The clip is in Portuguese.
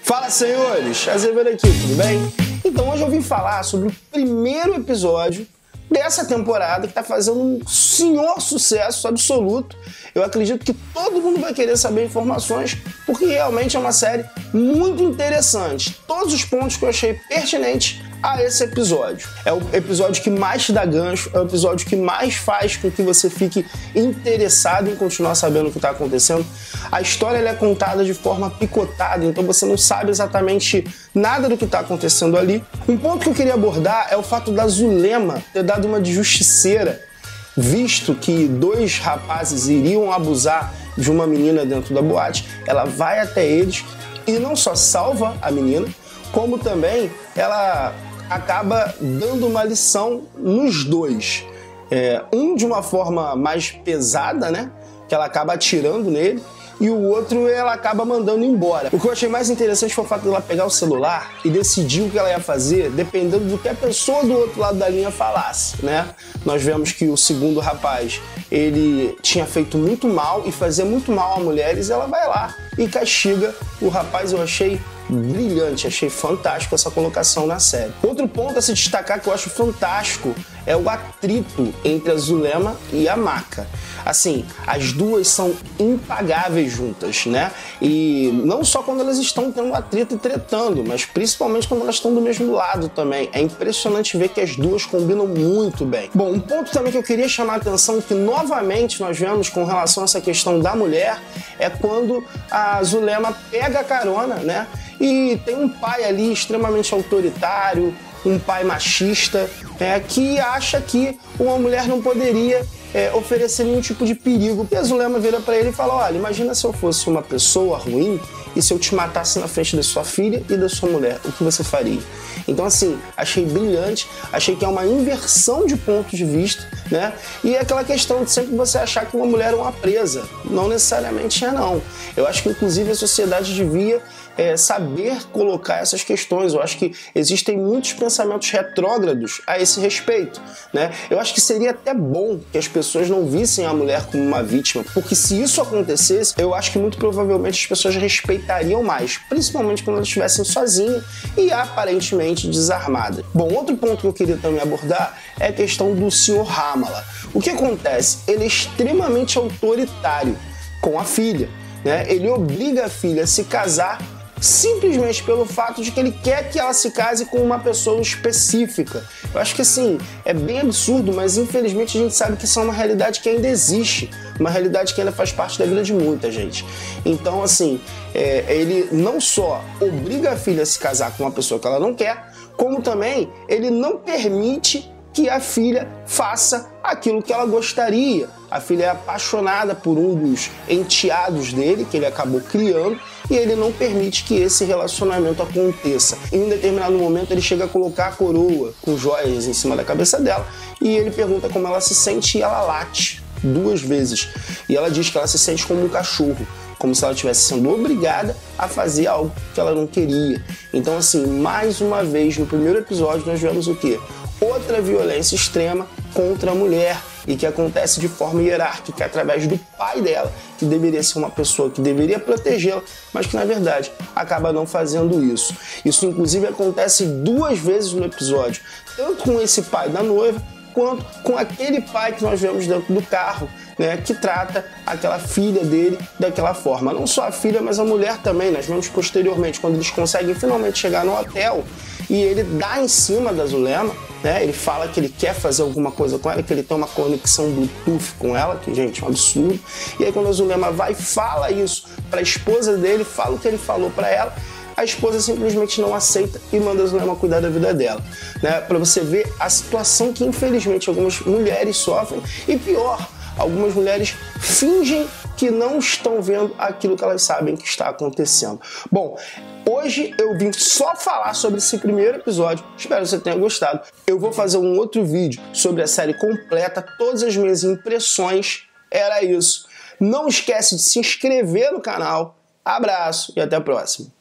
Fala, senhores! Azevedo aqui, tudo bem? Então hoje eu vim falar sobre o primeiro episódio dessa temporada que está fazendo um senhor sucesso absoluto. Eu acredito que todo mundo vai querer saber informações, porque realmente é uma série muito interessante. Todos os pontos que eu achei pertinentes a esse episódio. É o episódio que mais te dá gancho, é o episódio que mais faz com que você fique interessado em continuar sabendo o que está acontecendo. A história ela é contada de forma picotada, então você não sabe exatamente nada do que está acontecendo ali. Um ponto que eu queria abordar é o fato da Zulema ter dado uma de justiceira, visto que dois rapazes iriam abusar de uma menina dentro da boate. Ela vai até eles e não só salva a menina, como também ela acaba dando uma lição nos dois. Um de uma forma mais pesada, né? Que ela acaba atirando nele, e o outro ela acaba mandando embora. O que eu achei mais interessante foi o fato dela pegar o celular e decidir o que ela ia fazer dependendo do que a pessoa do outro lado da linha falasse, né? Nós vemos que o segundo rapaz, ele tinha feito muito mal e fazia muito mal a mulheres, e ela vai lá e castiga o rapaz. Eu achei brilhante, achei fantástico essa colocação na série. Outro ponto a se destacar que eu acho fantástico é o atrito entre a Zulema e a Maca. Assim, as duas são impagáveis juntas, né? E não só quando elas estão tendo atrito e tretando, mas principalmente quando elas estão do mesmo lado também. É impressionante ver que as duas combinam muito bem. Bom, um ponto também que eu queria chamar a atenção, que novamente nós vemos com relação a essa questão da mulher, é quando a Zulema pega a carona, né? E tem um pai ali extremamente autoritário, um pai machista, que acha que uma mulher não poderia oferecer nenhum tipo de perigo. E a Zulema vira para ele e fala: olha, imagina se eu fosse uma pessoa ruim e se eu te matasse na frente da sua filha e da sua mulher, o que você faria? Então, assim, achei brilhante, achei que é uma inversão de pontos de vista, né? E é aquela questão de sempre você achar que uma mulher é uma presa. Não necessariamente é, não. Eu acho que, inclusive, a sociedade devia saber colocar essas questões. Eu acho que existem muitos pensamentos retrógrados a esse respeito, né? Eu acho que seria até bom que as pessoas não vissem a mulher como uma vítima, porque se isso acontecesse, eu acho que muito provavelmente as pessoas respeitariam mais, principalmente quando elas estivessem sozinhas e aparentemente desarmadas. Bom, outro ponto que eu queria também abordar é a questão do Sr. Ramallah. O que acontece? Ele é extremamente autoritário com a filha, né? Ele obriga a filha a se casar simplesmente pelo fato de que ele quer que ela se case com uma pessoa específica. Eu acho que assim, é bem absurdo, mas infelizmente a gente sabe que isso é uma realidade que ainda existe, uma realidade que ainda faz parte da vida de muita gente. Então assim, ele não só obriga a filha a se casar com uma pessoa que ela não quer, como também ele não permite que a filha faça aquilo que ela gostaria. A filha é apaixonada por um dos enteados dele, que ele acabou criando, e ele não permite que esse relacionamento aconteça. Em um determinado momento ele chega a colocar a coroa com joias em cima da cabeça dela, e ele pergunta como ela se sente, e ela late 2 vezes. E ela diz que ela se sente como um cachorro, como se ela estivesse sendo obrigada a fazer algo que ela não queria. Então assim, mais uma vez, no primeiro episódio nós vemos o quê? Outra violência extrema contra a mulher, e que acontece de forma hierárquica através do pai dela, que deveria ser uma pessoa que deveria protegê-la, mas que na verdade acaba não fazendo isso. Isso inclusive acontece 2 vezes no episódio, tanto com esse pai da noiva, quanto com aquele pai que nós vemos dentro do carro, né, que trata aquela filha dele daquela forma. Não só a filha, mas a mulher também. Nós vemos posteriormente, quando eles conseguem finalmente chegar no hotel, e ele dá em cima da Zulema, né? Ele fala que ele quer fazer alguma coisa com ela, que ele tem uma conexão Bluetooth com ela, que, gente, é um absurdo. E aí quando a Zulema vai e fala isso para a esposa dele, fala o que ele falou para ela, a esposa simplesmente não aceita e manda a Zulema cuidar da vida dela, né? Para você ver a situação que infelizmente algumas mulheres sofrem, e pior, algumas mulheres fingem que não estão vendo aquilo que elas sabem que está acontecendo. Bom, hoje eu vim só falar sobre esse primeiro episódio, espero que você tenha gostado. Eu vou fazer um outro vídeo sobre a série completa, todas as minhas impressões, era isso. Não esquece de se inscrever no canal, abraço e até a próxima.